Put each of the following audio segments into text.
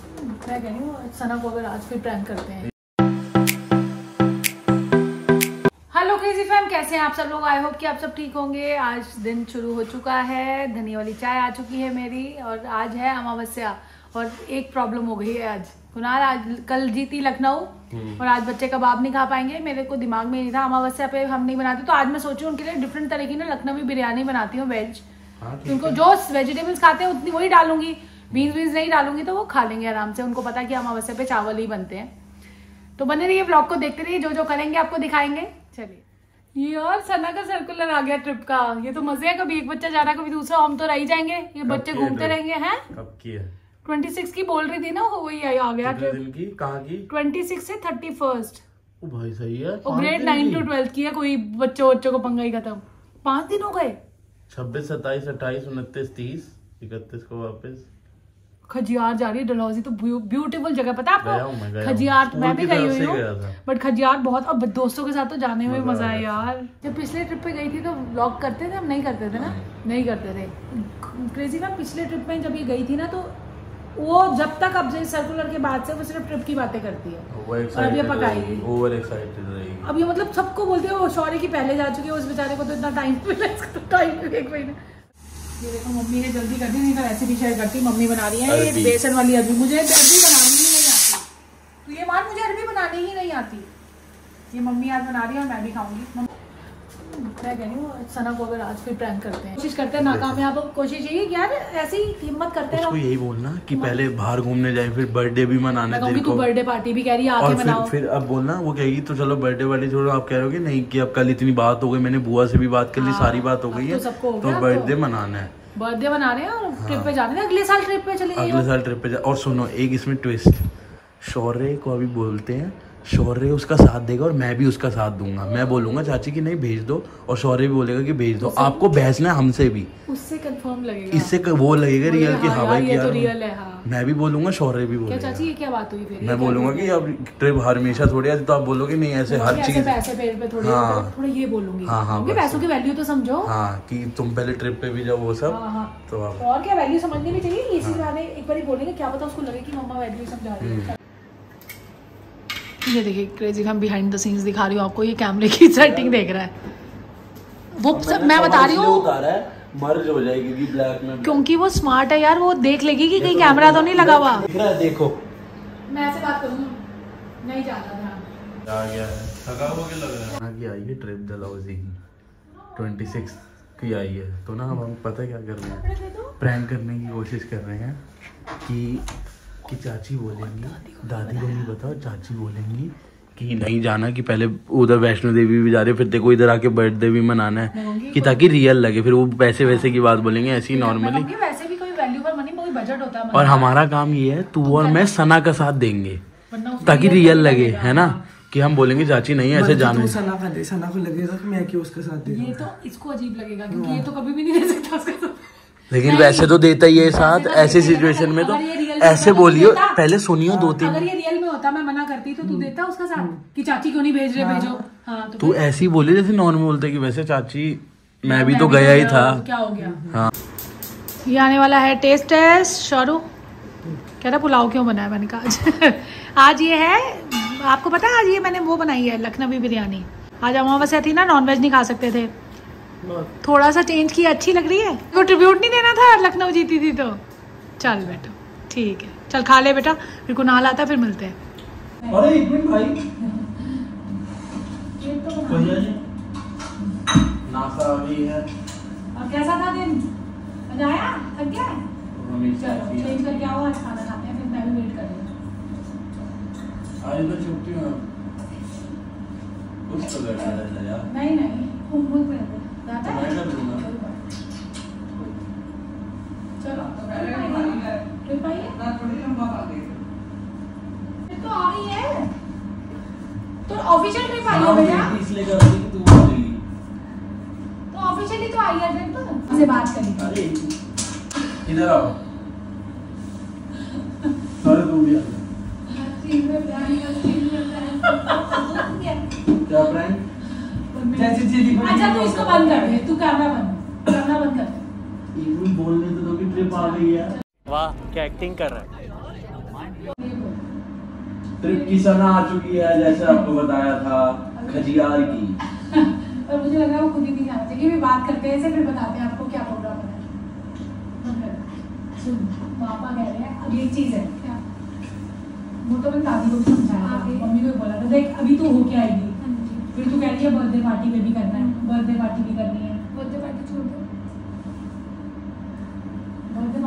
मैं कह रही हूँ सना को अगर आज फिर प्रैंक करते हैं। हेलो क्रेजी फैम, कैसे हैं आप सब लोग? आई होप कि आप सब ठीक होंगे। आज दिन शुरू हो चुका है, धनी वाली चाय आ चुकी है मेरी, और आज है अमावस्या। और एक प्रॉब्लम हो गई है आज। कुणाल आज कल जीती लखनऊ और आज बच्चे कबाब नहीं खा पाएंगे। मेरे को दिमाग में नहीं था अमावस्या पे हम नहीं बनाते, तो आज मैं सोची उनके लिए डिफरेंट तरह की ना लखनवी बिरयानी बनाती हूँ वेज। उनको जो वेजिटेबल्स खाते हैं उतनी वही डालूंगी, बीन्स नहीं डालूंगी तो वो खा लेंगे आराम से। उनको पता है कि अमावस्या पे चावल ही बनते हैं। तो बने रहिए, ब्लॉग को देखते रहिए, जो जो करेंगे आपको दिखाएंगे। चलिए यार, सना का सर्कुलर आ गया ट्रिप का। ये तो मजे है, कभी एक बच्चा जा रहा कभी दूसरा, हम तो रह जाएंगे, ये बच्चे घूमते रहेंगे। हैं कब की है? 26 की बोल रही थी ना, वही आ गया ट्रिप। कहाँ की? 26 से 31। ओ भाई सही है। और ग्रेड 9 to 12 की है, कोई बच्चों को पंगा ही खत्म। 5 दिन हो गए। 26, 27, 28, 29, 30, 31 को वापस खजियार जा रही है। डलहौजी तो ब्यूटीफुल जगह, पता है आपको? खजियार मैं भी गई हुई हूँ, बट खजियार बहुत, अब दोस्तों के साथ तो जाने में मजा है यार। जब पिछले ट्रिप पे गई थी तो व्लॉग करते थे, हम नहीं करते थे ना, नहीं करते थे। क्रेजी ना, पिछले ट्रिप में जब ये गई थी ना, तो वो जब तक अब सर्कुलर के बाद से वो सिर्फ ट्रिप की बातें करती है। और अब ये पकाएगी, ओवर एक्साइटेड रहेगी। अब ये मतलब सबको बोलती है वो शौर्य की पहले जा चुकी है, उस बेचारे को तो इतना टाइम मिला, इसको तो टाइम एक महीने। ये देखो मम्मी ने जल्दी कर दी, नहीं तो रेसिपी शेयर करती। मम्मी बना रही है ये बेसन वाली अरबी। मुझे अरबी बनानी ही नहीं आती, तो ये मान मुझे अरबी बनानी ही नहीं आती। ये मम्मी आज बना रही है और मैं भी खाऊंगी। मैं कह रही हूँ सना को अगर आज फिर प्रैंक करते हैं, कोशिश करते हैं, नाकामयाब कोशिश यही यार, ऐसे ही हिम्मत करते हैं। यही बोलना कि पहले बाहर घूमने जाए, फिर बर्थडे भी मनाने दे। तू बर्थडे पार्टी भी कह रही है आके मनाओ। फिर अब बोलना, वो कहेगी तो चलो बर्थडे पार्टी छोड़ो, आप कह रहे हो कि नहीं कि अब कल इतनी बात हो गई, मैंने बुआ से भी बात कर ली, सारी बात हो गई है, तो बर्थडे मनाना है। बर्थडे मना रहे हैं और ट्रिप पे जाने हैं, अगले साल ट्रिप पे चले जाइए। अगले साल ट्रिप पे और सुनो एक इसमें ट्विस्ट, शौर्य को अभी बोलते हैं, शौर्य उसका साथ देगा और मैं भी उसका साथ दूंगा। मैं बोलूंगा चाची की नहीं भेज दो, और शौर्य भी बोलेगा कि भेज दो। आपको बहसना है हमसे भी, उससे कंफर्म लगेगा, इससे वो लगेगा रियल की। हाँ भाई ये तो रियल है। हाँ। मैं भी बोलूंगा, शौर्य भी बोलेगा। चाची ये क्या बात हुई फिर? मैं बोलूंगा कि अब ट्रिप हमेशा थोड़ी आती, तो आप बोलोगे नहीं ऐसे हर चीज पैसे पे थोड़ी। हाँ थोड़ा ये बोलूंगी। हाँ पैसों की वैल्यू तो समझो। हाँ कि तुम पहले ट्रिप पे भी जाओ वो सब। तो और क्या वैल्यू समझनी भी चाहिए। ये चीज आने एक बार बोलेंगे, क्या पता उसको लगे कि मम्मा वैल्यू समझा रही है। ये देखिए क्रेजी, हम बिहाइंड द सीन्स दिखा रही हूँ आपको। ये कैमरे की सेटिंग देख रहा है वो सब, मैं बता रही हूँ मर्ज हो जाएगी ब्लैक में, क्योंकि वो स्मार्ट है यार। वो देख लेगी कि कहीं कैमरा तो नहीं लगा हुआ। देखो मैं ऐसे बात करूँगा, नहीं जाता ध्यान। आ गया है, थका हुआ क्या लग रहा है? आई है ट्रिप डलहौजी 26 की आई है, तो ना हम पता क्या कर रहे हैं, प्रैंक करने की कोशिश कर रहे हैं कि चाची बोलेंगी, दादी को नहीं बताओ, चाची बोलेंगी कि नहीं जाना, कि पहले उधर वैष्णो देवी भी जा रहे, फिर देखो इधर आके बर्थडे भी मनाना है, कि ताकि रियल लगे। फिर वो पैसे वैसे की बात बोलेंगे, ऐसी नॉर्मली। वैसे भी कोई वैल्यू फॉर मनी, कोई बजट होता है। और हमारा काम ये है, तू और मैं सना का साथ देंगे ताकि रियल लगे, है ना, कि हम बोलेंगे चाची नहीं ऐसे जाना है। सना को लगेगा कि मैं क्यों उसके साथ दे। ये तो इसको अजीब लगेगा क्योंकि ये तो कभी भी नहीं दे सकता उसके साथ। लेकिन वैसे तो देता ही है साथ, ऐसी सिचुएशन में तो ऐसे बोलियो, पहले सुनियो 2-3। अगर ये रियल में होता, मैं मना करती तो तू देता उसका साथ कि चाची क्यों नहीं भेज रहे, भेजो। हाँ तो तू ऐसे ही बोले जैसे नॉर्मल बोलते कि वैसे चाची मैं भी तो गया ही था, क्या हो गया। हाँ ये आने वाला है टेस्ट टेस्ट। शाहरुख कह रहा पुलाव क्यों बनाया, मैंने कहा आज ये है, आपको पता है आज ये मैंने वो बनाई है लखनवी बिरयानी। आज अमावस्या थी ना, नॉनवेज नहीं खा सकते थे, थोड़ा सा चेंज किया, अच्छी लग रही है। वो ट्रिब्यूट नहीं देना था, लखनऊ जीती थी तो। चल बेटा ठीक है, चल खा ले बेटा, फिर कुणाल आता फिर मिलते हैं। अरे एक मिनट भाई, नाश्ता अभी है। और कैसा था दिन? मजा आया? थक गया? चलो चेंज करके आओ, आज खाना खाते हैं, फिर मैं भी वेट कर रही हूँ। आज तो छुट्टी है, कुछ तो करना है यार। नहीं होमवर्क में जाता है। चलो ट्रिप आई है ना, थोड़ी लंबा आ गई तो आ गई है, तो ऑफिशियल ट्रिप आई है बेटा, इसलिए कर रही कि तू बोलेगी तो ऑफिशियली तो आई है ट्रिप। से बात करी। अरे इधर आओ, अरे तू भी आ क्या प्रैंक? अच्छा तू इसको बंद कर दे, तू कैमरा बंद कर। बोलने तो कि ट्रिप आ गई है। वाह क्या एक्टिंग कर रहा है। ट्रिप की सना आ चुकी है, जैसे आपको बताया था, खजियार की। और मुझे लग रहा है वो खुद ही नहीं जाना चाहिए। भी बात करते हैं, फिर बताते हैं आपको क्या प्रोग्राम है। सुन, पापा कह रहे हैं अगली चीज है क्या, वो तो मैं दादी को भी समझाया, मम्मी को भी बोला था, देख अभी तू होके आएगी, फिर तू कह रही है बर्थडे पार्टी में भी करना है, बर्थडे पार्टी भी करनी है। बर्थडे पार्टी छोड़ दो, बर्थडे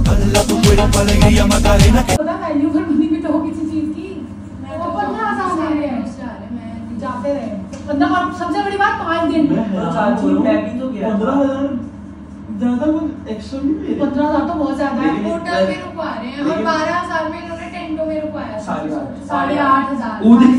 पार्टी पता वैल्यू फॉर मनी भी तो हो किसी चीज की। वो 15,000 है, जाते रहे 15, और सबसे बड़ी बात 5 दिन। चाची मैं भी तो गया 15,000 ज्यादा कुछ एक्स्ट्रा नहीं मेरे। 15,000 तो बहुत ज्यादा है। होटल में रुकवा रहे हैं और 12,000 में इन्होंने टेंटो में रुकवाया। 8,500 वो दिन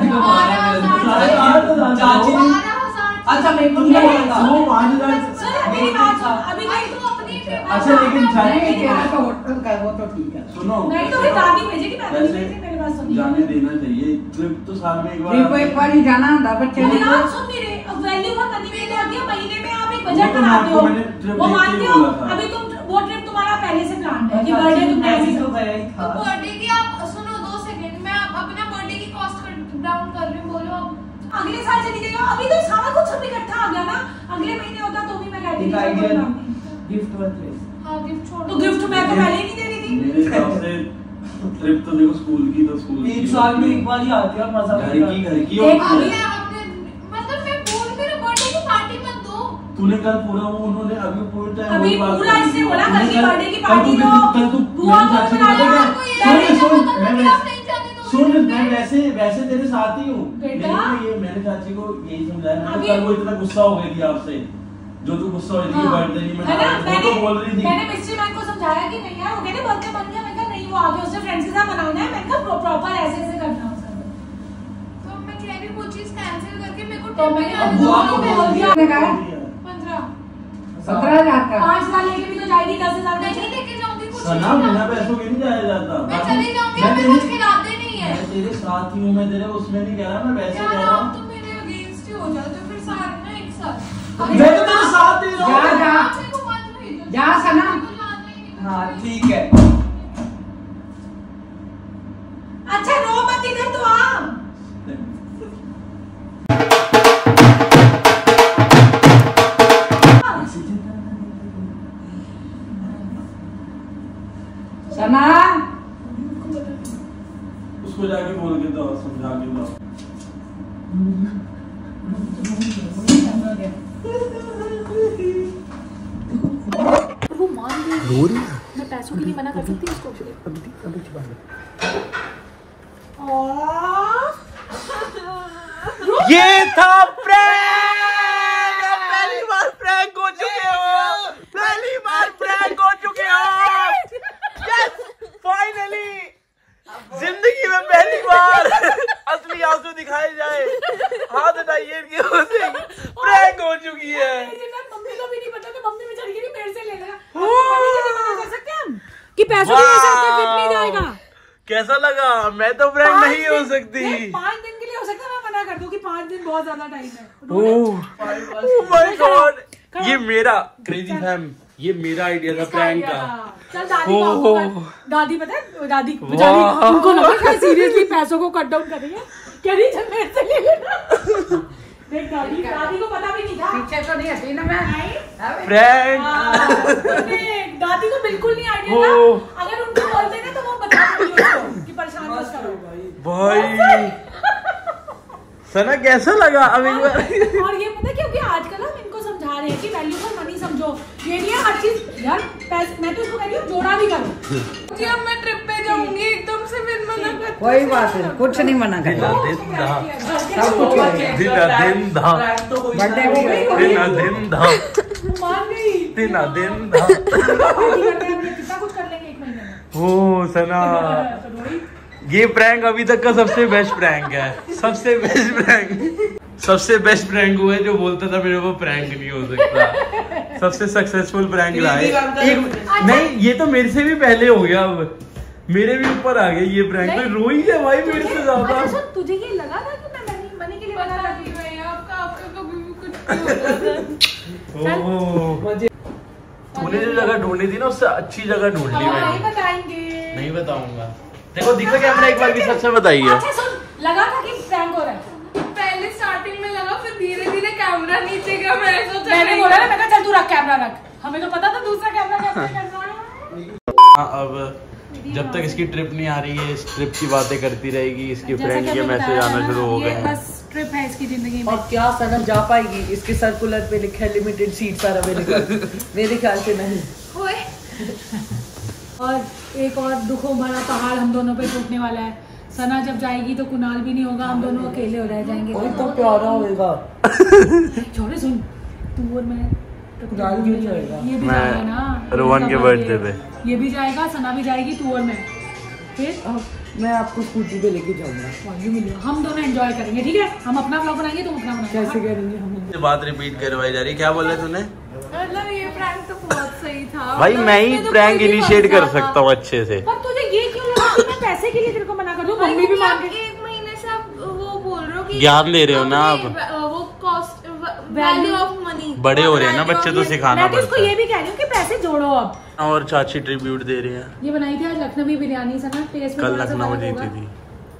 8,500 चाची ने। अच्छा मैं तो क्या बोला था वो 5,000 मेरी बात सुन, अभी तो अपनी अच्छा लेकिन चाची तेरा तो होटल का वो तो ठीक है। सुनो, नहीं तो फिर दादी भेजेगी, मैं नहीं भेजी, मेरी बात सुनिए। जाने देना चाहिए। ट्रिप तो साल में एक ट्रिप एक बार ही जाना होता बच्चे मेरी ने। बात सुन मेरे, अब वैल्यू फॉर मनी में क्या दिया, महीने में आप एक वो बजट तो बनाते हो, मैंने ट्रिप वो देख के मानते ही हो। बोला था। अभी तुम वो ट्रिप तुम्हारा पहले से प्लान है कि बर्थडे तुमने ऐसे तो गया ही तो था। बर्थडे की आप सुनो 2 सेकंड, मैं अपना बर्थडे की कॉस्ट डाउन कर रही हूँ, बोलो अब। अगले साल चली जाएगा। अभी तो सारा कुछ सब इकट्ठा आ गया ना, अगले महीने होता तो भी मैं कहती एक आइडिया थी गिफ्ट बदले। हाँ गिफ्ट छोड़ तो गिफ्ट मैं तो पहले ही नहीं दे रही थी। मेरे हिसाब से ट्रिप तो देखो स्कूल की, तो स्कूल की 1 साल में एक बार ही आती है और मजा घर की आता होती अभी है। आपने मतलब मैं बोल मेरे बर्थडे की पार्टी मत दो। तूने कल पूरा वो उन्होंने अभी पूरे टाइम अभी वही बात पूरा करी इससे थी। बोला तूने कल की बर्थडे की पार्टी कल हो, कल तू बुआ मेरे को चाची को बुलाया, पता कोई क्या? ऐसा सुन मतलब मैं कि आप नहीं चाहते तो सुन नहीं मैं वैसे तेरे साथ ही हूँ। बेटा। लेकिन ये मैंने चाची को यही समझाया, मैंने अभी- कल वो इतना गुस्सा हो गई थी आपसे, जो तू गुस्सा हो रही थी बर्थडे नहीं है ना, मना, वो तो बोल रही थी। मैंने मिस्ट्री मैन को समझाया कि नहीं यार, वो कहते बर्थडे बन गया। मैं कहा नहीं, वो आगे उससे फ्रेंड्स के साथ मनाना है। मैंने कहा प्रॉपर ऐसे ऐसे करना है उसका। तो मैं कह रही हूँ वो चीज कैंसिल करके मेरे को तो ट्रिप मैंने पे अब जाने बुआ दो। को बोल दिया। 15 15,000 का 5,000 लेके भी तो जाएगी, 10,000 नहीं लेके जाऊंगी, कुछ सना नहीं बिना खाना। पैसों के नहीं जाया जाता। मैं चली जाऊंगी, मैं हमें तेरे- कुछ खिलाते नहीं है। मैं तेरे साथ ही हूँ, मैं तेरे उसमें नहीं कह रहा, मैं वैसे यार कह रहा आप हूँ। तो मेरे अगेंस्ट ही हो जाते हो फिर सारे ना एक साथ। मैं तो तेरे साथ ही जा जा मेरे को मत भेजो। जा सना। मेरे को जाना ही नहीं। हाँ ठीक है। अच्छा रो मत, इधर तो आ। सना उसको जाके बोल के दो, समझा के दो। वो मान गई, मैं पैसों के लिए मना कर सकती हूँ उसको। ये था प्रैंक। पहली बार प्रैंक हो चुके हो, पहली बार प्रैंक हो चुके हो। यस फाइनली जिंदगी में पहली बार असली आंसू दिखाए जाए। हाथ हटाइए इनके मुंह से, प्रैंक हो चुकी है। मम्मी को भी नहीं पता, तो मम्मी बेचारी के लिए मेरे से ले लेगा। मम्मी के लिए मना कर सकते हैं हम कि पैसों के लिए ट्रिप नहीं जाएगा। कैसा लगा? मैं तो प्रैंक नहीं हो सकती। 5 दिन के लिए हो सकता है, मैं मना कर दूं कि 5 दिन बहुत ज्यादा टाइम है। ओह माय गॉड, ये मेरा क्रेजी फैम, ये मेरा आइडिया था प्रैंक का। चल दादी को आपको दादी पता है, दादी बेचारी उनको लगा कि सीरियसली पैसों को कट डाउन कर रही है, कह रही चल मेरे से ले लेना। देख दादी को पता भी नहीं था। पीछे तो नहीं हटी ना मैं। प्रैंक देख दादी को बिल्कुल नहीं आइडिया था। अगर उनको बोलते ना तो वो बता देती उसको कि परेशान मत करो। भाई सना कैसा लगा? अब एक बार और ये पता है क्योंकि आजकल हम इनको समझा रहे हैं कि वैल्यू फॉर मनी समझो। ये नहीं है हर चीज यार मैं तो इसको कह रही हूँ जोड़ा भी करो। जी अब मैं ट्रिप पे जाऊंगी एकदम से फिर मना कर। कोई बात नहीं, कुछ नहीं मना कर। सब कुछ हो गया। दिन धा बर्थडे भी हो गया। दिन धा मान गई दिन धा। कितना कुछ कर लेंगे 1 महीने में। ओ सना, ये प्रैंक अभी तक का सबसे बेस्ट प्रैंक है। सबसे बेस्ट प्रैंक, सबसे बेस्ट प्रैंक हुआ है जो बोलता था मेरे को प्रैंक नहीं हो सकता। सबसे सक्सेसफुल प्रैंक रहा है। एक नहीं, ये तो मेरे से भी पहले हो गया। अब मेरे भी ऊपर आ गया ये प्रैंक। तो रोई है भाई मेरे से ज्यादा। अच्छा सुन, तुझे ये लगा था कि मैं मनी के लिए बना पता रही नहीं भैया आपका कभी भी कुछ नहीं होता। ओह, तूने जो जगह ढूंढी थी ना उससे अच्छी जगह ढूंढ ली नहीं मैंने। बताएंगे। नहीं बताऊंगा। देखो दिखा कैमरा एक बार भी सच में बताइए। अच्छा सुन, लगा था कि प्रैंक हो रहा है। पहले स्टार्टिंग में लगा, फिर धीरे धीरे कैमरा नीचे गया। मैंने बोला ना, मैं कहा चल तू रख कैमरा रख, हमें तो पता था दूसरा कैमरा कैसे करना है। अब जब तक इसकी ट्रिप नहीं आ रही है, इस ट्रिप की बातें करती रहेगी, इसके फ्रेंड के मैसेज आना शुरू हो गए हैं। बस ट्रिप है इसकी जिंदगी में। और क्या सना जा पाएगी? इसके सर्कुलर पे लिखा है लिमिटेड सीट्स आर अवेलेबल। मेरे ख्याल से नहीं। और एक और दुखों भरा पहाड़ हम दोनों पे टूटने वाला है। सना जब जाएगी तो कुणाल भी नहीं होगा, हम दोनों अकेले हो रह जाएंगे। वही तो प्यारा होगा। छोड़े सुन, तू और मैं कुणाल क्यों जाएगा? ये भी जाएगा ना रोहन के बर्थडे पे। ये भी जाएगा, सना भी जाएगी, तू और मैं। फिर मैं आपको स्कूटी पे लेके जाऊंगा। हम दोनों एंजॉय करेंगे, ठीक है? हम अपना व्लॉग बनाएंगे, तुम अपना बनाएंगे। कैसे करेंगे हम? बात रिपीट करवाई जा रही, क्या बोला तूने? मतलब ये प्रैंक तो बहुत सही था। भाई मतलब मैं ही इसमें तो प्रैंक कोई भी इनिशिएट कर फंसा था। सकता हूँ अच्छे से। पर तुझे ये क्यों लगा कि मैं पैसे के लिए तेरे को मना कर दूं? मम्मी भी मान गई। एक महीने से आप वो बोल रहे हो कि ज्ञान दे रहे हो ना अपने आप। वो कॉस्ट वैल्यू ऑफ मनी। बड़े हो रहे हैं ना बच्चे, तो सिखाना मैं तो इसको पड़ता ये है। भी कह रही हूँ कि पैसे जोड़ो अब। और चाची ट्रिब्यूट दे रही है। ये बनाई थी आज लखनवी बिरयानी, सना टेस्ट में कल थोड़ा सा लखनऊ फर्क जीती होगा। थी।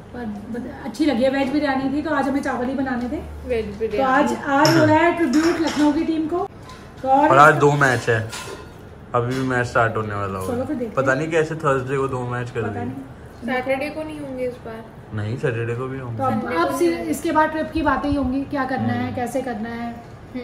पर अच्छी लगी है, वेज बिरयानी थी, तो आज हमें चावल ही बनाने थे। वेज तो बिरयानी आज हो रहा है ट्रिब्यूट लखनऊ की टीम को। तो और आज 2 मैच है, अभी भी मैच स्टार्ट होने वाला चलो फिर होगा। देखते पता हैं। नहीं कैसे थर्सडे को 2 मैच कर पता दिए। नहीं। सैटरडे को नहीं होंगे इस बार। नहीं सैटरडे को भी तो होंगे। अब इसके बाद ट्रिप की बातें ही होंगी, क्या करना है, कैसे करना है।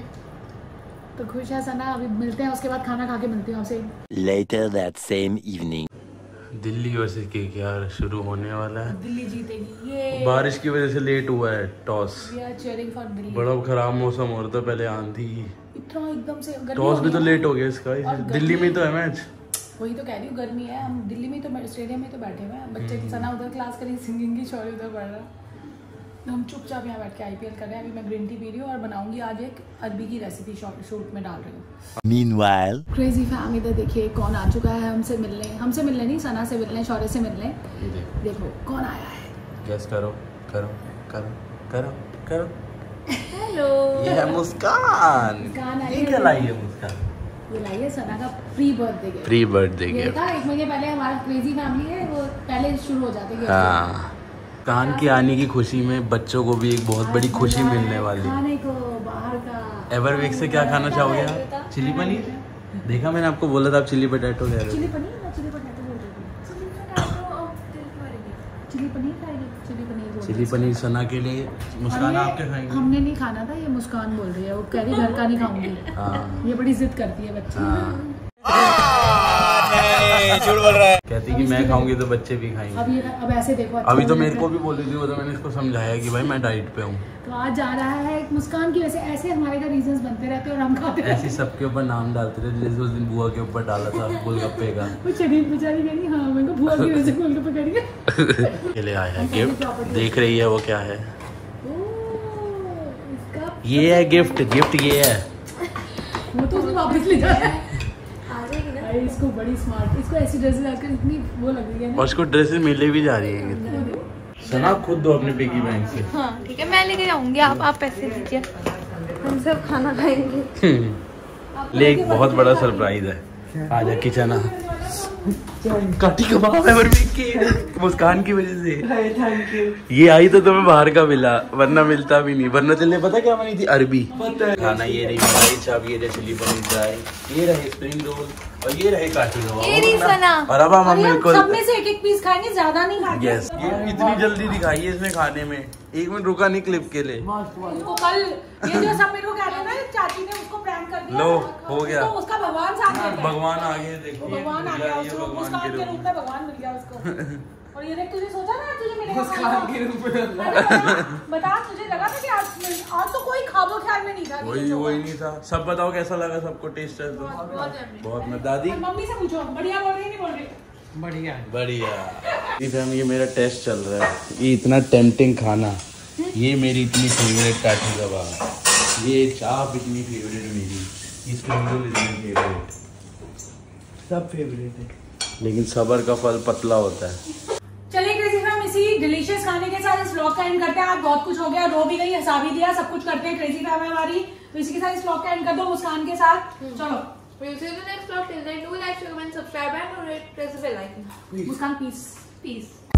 तो खुश है सना, अभी मिलते हैं, उसके बाद खाना खा के मिलती हूँ आपसे। Later that same evening. Delhi versus KKR शुरू होने वाला है। दिल्ली जीतेगी ये। बारिश की वजह से लेट हुआ है toss. We are cheering for Delhi. बड़ा खराब मौसम हो रहा था, पहले आंधी। इतना एकदम से गर्मी टॉस हो भी गई तो ना। लेट हो गया इसका। और दिल्ली में ही गर्मी- तो है मैच। वही तो कह रही हूँ, गर्मी है। हम दिल्ली में तो स्टेडियम में तो बैठे हुए हैं, बच्चे सना उधर क्लास करी सिंगिंग की, शौर्य उधर पढ़ रहा। हम चुपचाप यहाँ बैठ के IPL कर रहे हैं। अभी मैं ग्रीन टी पी रही हूँ और बनाऊंगी आज एक अरबी की रेसिपी, शूट में डाल रही हूँ। Meanwhile. क्रेजी फैम इधर देखिए कौन आ चुका है हमसे मिलने नहीं, सना से मिलने, शौर्य से मिलने। देखो कौन आया है। गेस करो करो करो करो करो। हेलो। ये है मुस्कान। मुस्कान आई ये है। क्या लाई है मुस्कान? ये लाइए सना का pre birthday gift. Pre birthday ये गिफ्ट। था 1 महीने पहले, हमारा क्रेजी फैमिली है वो पहले शुरू हो जाते हैं। हाँ, कान के आने की खुशी में बच्चों को भी एक बहुत बड़ी खुशी मिलने वाली है। खाने को बाहर का। एवरवीक से क्या खाना चाहोगे आप? चिली पनीर। देखा मैंने आपको बोला था आप चिली पोटैटो कह रहे चिली हो। पनीर ना, चिली पोटैटो बोल रही थी। चिली पनीर खाएगी, चिली पनीर बोल रही चिली थी। पनीर सना के लिए, मुस्कान हमने- आप क्या खाएंगे? हमने नहीं खाना था, ये मुस्कान बोल रही है, वो कह रही घर का नहीं खाऊंगी। हाँ ये बड़ी जिद करती है बच्ची। हाँ। कहती कि मैं खाऊंगी तो बच्चे भी खाएंगे। अब ऐसे देखो अच्छा अभी तो हो मेरे गया। को भी बोली थी, वो तो मैंने इसको समझाया कि भाई मैं डाइट पे हूँ। तो आज जा रहा है मुस्कान की वजह से, ऐसे हमारे घर रीजंस बनते रहते हैं और हम खाते रहते ऐसे सबके ऊपर नाम डालते रहे, जैसे उस दिन बुआ के ऊपर डाला था गोलगप्पे का। हैं। वो शरीफ बेचारी कह रही, हाँ मेरे को भूआ की वजह से गोलगप्पे करेंगे। के लिए आया है गिफ्ट, देख रही है वो क्या है। इसका ये है गिफ्ट, गिफ्ट ये है। वो तो उसने वापस ले जाया है। भाई इसको बड़ी स्मार्ट, इसको ऐसी ड्रेसेस आजकल इतनी वो लग रही है और ना। उसको ड्रेसेस मिले भी जा रही है। सना खुद दो अपने पिगी बैंक से। हाँ ठीक है, मैं लेके जाऊंगी। आप पैसे दीजिए, हम सब खाना खाएंगे। ले एक बहुत बड़ा सरप्राइज है। आजा किचन आ। काटी कबाब है बर्फी की, मुस्कान की वजह से। Thank you. ये आई तो तुम्हें बाहर का मिला, वरना मिलता भी नहीं। वरना चलने पता क्या बनी थी? अरबी खाना। ये रही मलाई चाप, ये रही चिली पनीर फ्राई, ये रहे स्प्रिंग रोल और ये रहे काटी ये रही कबाब। सना। और अब हम अरे हम बिल्कुल सब में से एक पीस खाएंगे, ज्यादा नहीं खाएंगे। यस। ये इतनी जल्दी दिखाई है इसने खाने में, 1 मिनट रुका नहीं क्लिप के लिए। उसको कल ये जो सब मेरे को कह रहे ना, चाची ने उसको प्रैंक कर दिया। लो, हो गया। उसको उसका भगवान साथ गया। भगवान आ गए, देखो वो भगवान आ गया ये उसको, भगवान मुस्कान के के रूप रूप में। में भगवान मिल गया उसको। और ये देख, तुझे सोचा ना तुझे मिलेगा मुस्कान के रूप में। बता, तुझे लगा था कि आज तो कोई ख्वाबो ख्याल में नहीं था। वही नहीं था। सब बताओ कैसा लगा सबको, टेस्ट है तो बहुत। मैं दादी और मम्मी से पूछो, बढ़िया बोल रही नहीं बोल रही? बढ़िया। बढ़िया। इस टाइम ये मेरा टेस्ट चल रहा है, ये इतना टेम्पटिंग खाना, ये मेरी इतनी फेवरेट काठी कबाब, ये चाप इतनी फेवरेट मेरी, ये स्प्रिंग रोल इतनी फेवरेट, सब फेवरेट है। लेकिन सबर का फल पतला होता है। चलिए क्रेजी फैम, इसी डिलीशियस खाने के साथ इस व्लॉग का एंड करते हैं। आज बहुत कुछ हो गया, रो भी गई, हंसा भी दिया, सब कुछ करते हैं। क्रेजी फैम है हमारी, तो इसी के साथ इस व्लॉग का एंड कर दो मुस्कान के साथ। चलो We'll see you in the next vlog. Till then, do like, share, comment, subscribe, and press the bell icon. Muskan, peace Peace.